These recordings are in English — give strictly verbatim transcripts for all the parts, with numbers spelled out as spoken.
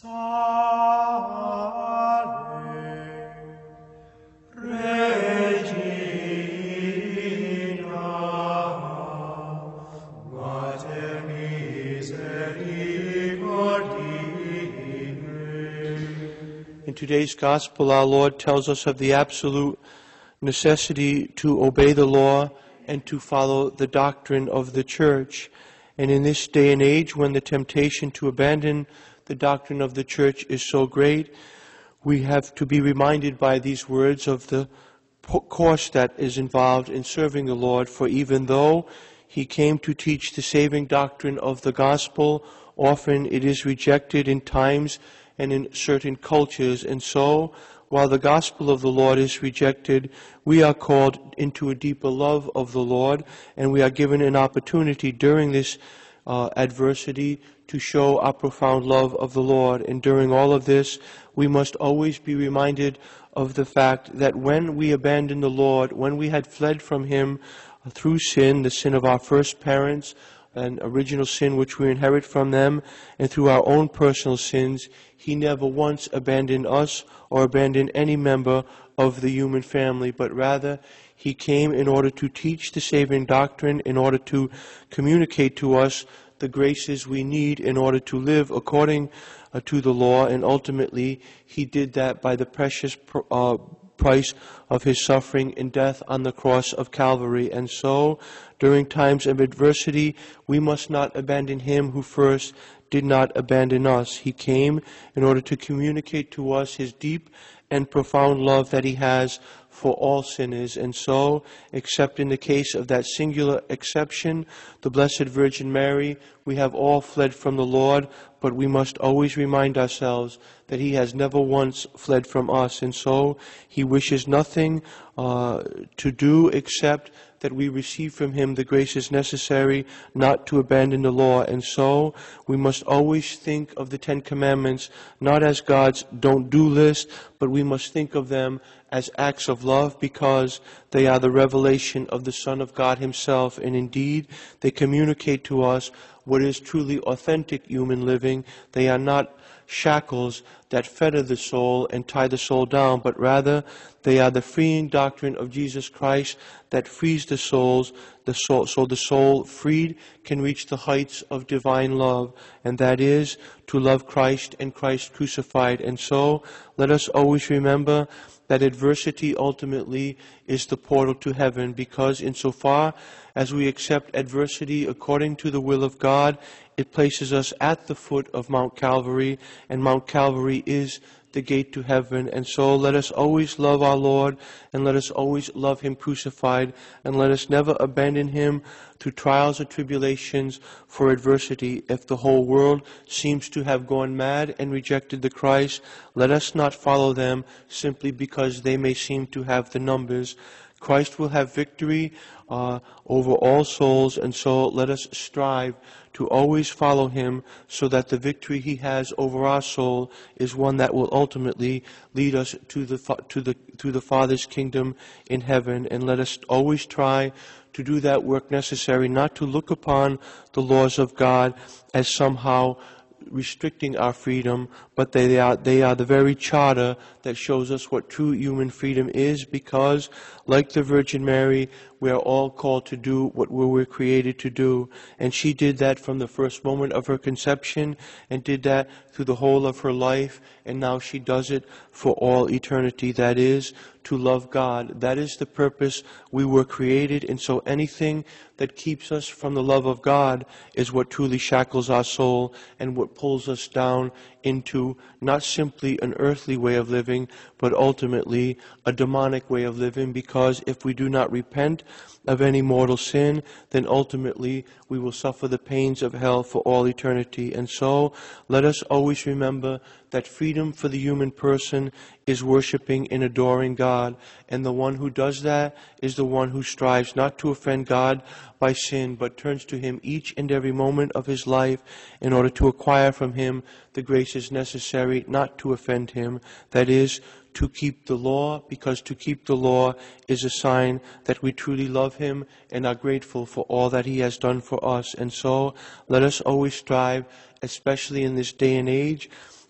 In today's Gospel, our Lord tells us of the absolute necessity to obey the law and to follow the doctrine of the Church. And in this day and age, when the temptation to abandon the doctrine of the Church is so great, we have to be reminded by these words of the course that is involved in serving the Lord. For even though He came to teach the saving doctrine of the Gospel, often it is rejected in times and in certain cultures. And so, while the gospel of the Lord is rejected, we are called into a deeper love of the Lord, and we are given an opportunity during this uh, adversity to show our profound love of the Lord. And during all of this, we must always be reminded of the fact that when we abandoned the Lord, when we had fled from Him through sin, the sin of our first parents, an original sin which we inherit from them, and through our own personal sins, He never once abandoned us or abandoned any member of the human family, but rather He came in order to teach the saving doctrine, in order to communicate to us the graces we need in order to live according uh, to the law, and ultimately He did that by the precious uh, price of His suffering and death on the cross of Calvary. And so, during times of adversity, we must not abandon Him who first did not abandon us. He came in order to communicate to us His deep and profound love that He has for all sinners. And so, except in the case of that singular exception, the Blessed Virgin Mary, we have all fled from the Lord, but we must always remind ourselves that He has never once fled from us. And so, He wishes nothing uh, to do except that we receive from Him the graces necessary not to abandon the law. And so, we must always think of the Ten Commandments not as God's don't-do list, but we must think of them as acts of love, because they are the revelation of the Son of God Himself, and indeed they communicate to us what is truly authentic human living. They are not shackles that fetter the soul and tie the soul down, but rather they are the freeing doctrine of Jesus Christ that frees the souls, the soul, so the soul freed can reach the heights of divine love, and that is to love Christ and Christ crucified. And so let us always remember that adversity ultimately is the portal to heaven, because insofar as we accept adversity according to the will of God, it places us at the foot of Mount Calvary, and Mount Calvary is the gate to heaven. And so let us always love our Lord, and let us always love Him crucified, and let us never abandon Him through trials or tribulations for adversity. If the whole world seems to have gone mad and rejected the Christ, let us not follow them simply because they may seem to have the numbers. Christ will have victory uh, over all souls, and so let us strive to always follow Him, so that the victory He has over our soul is one that will ultimately lead us to the to the to the Father's kingdom in heaven. And let us always try to do that work necessary, not to look upon the laws of God as somehow restricting our freedom, but they are they are the very charter that shows us what true human freedom is, because, like the Virgin Mary, we are all called to do what we were created to do. And she did that from the first moment of her conception, and did that through the whole of her life, and now she does it for all eternity. That is, to love God. That is the purpose we were created, and so anything that keeps us from the love of God is what truly shackles our soul, and what pulls us down into not simply an earthly way of living, but ultimately a demonic way of living, because if we do not repent of any mortal sin, then ultimately we will suffer the pains of hell for all eternity. And so let us always remember that freedom for the human person is worshiping and adoring God, and the one who does that is the one who strives not to offend God by sin, but turns to Him each and every moment of his life in order to acquire from Him the graces necessary not to offend Him. That is, to keep the law, because to keep the law is a sign that we truly love Him and are grateful for all that He has done for us. And so let us always strive, especially in this day and age,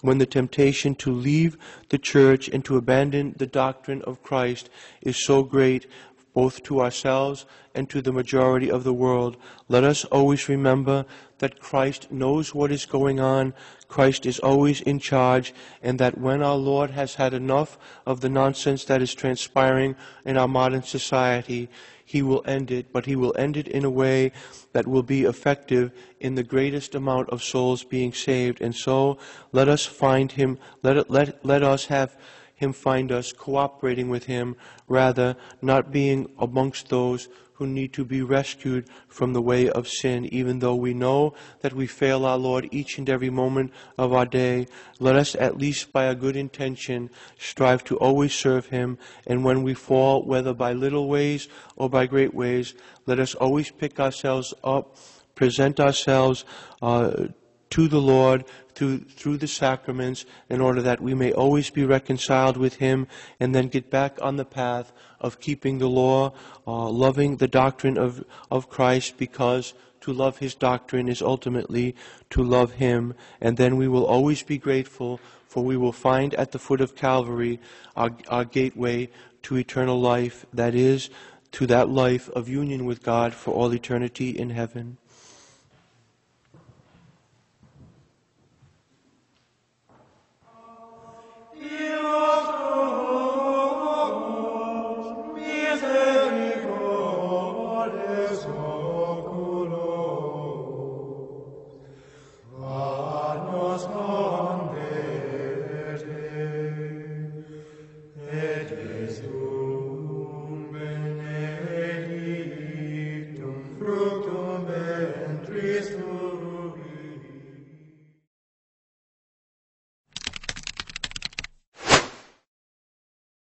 when the temptation to leave the church and to abandon the doctrine of Christ is so great, both to ourselves and to the majority of the world. Let us always remember that Christ knows what is going on, Christ is always in charge, and that when our Lord has had enough of the nonsense that is transpiring in our modern society, He will end it, but He will end it in a way that will be effective in the greatest amount of souls being saved. And so let us find Him, let, it, let, let us have Him find us cooperating with Him, rather not being amongst those who need to be rescued from the way of sin, even though we know that we fail our Lord each and every moment of our day. Let us, at least by a good intention, strive to always serve Him, and when we fall, whether by little ways or by great ways, let us always pick ourselves up, present ourselves uh, to the Lord through, through the sacraments, in order that we may always be reconciled with Him, and then get back on the path of keeping the law, uh, loving the doctrine of, of Christ, because to love His doctrine is ultimately to love Him. And then we will always be grateful, for we will find at the foot of Calvary our, our gateway to eternal life, that is, to that life of union with God for all eternity in heaven.